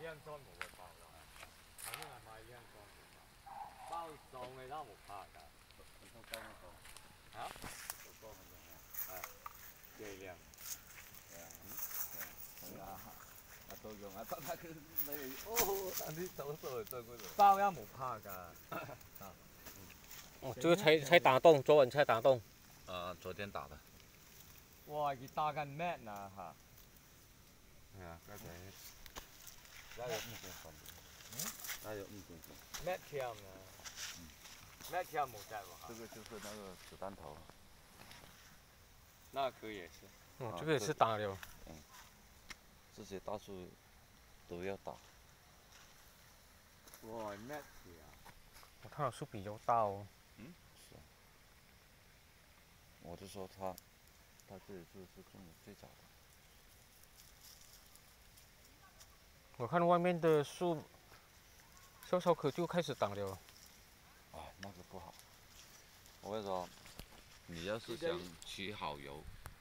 樣裝冇會爆㗎，肯定係買呢樣裝冇爆。包裝嘅都冇爆㗎。很多高那種。啊？很多很多。係。幾靚。係啊。係啊。啊都用啊，那個你哦，你手手做嗰種。包也冇爆㗎。啊。 哦，这个才打洞，昨晚才打洞。 昨天打的。 哇，佢打緊咩啊嚇？係啊，嗰陣。 哪有1.3的？哪有1.3？ 咩槍啊？咩槍冇在喎？ 这个就是那个子弹头。 那个也是。 哦，这个也是打的。 这些大树都要打。 哇，咩槍啊？ 它的树比较大哦。 是。我就说它这里是种的最早的。 我看外面的树，小小棵就开始长了。 那个不好。我跟你说，你要是想取好油，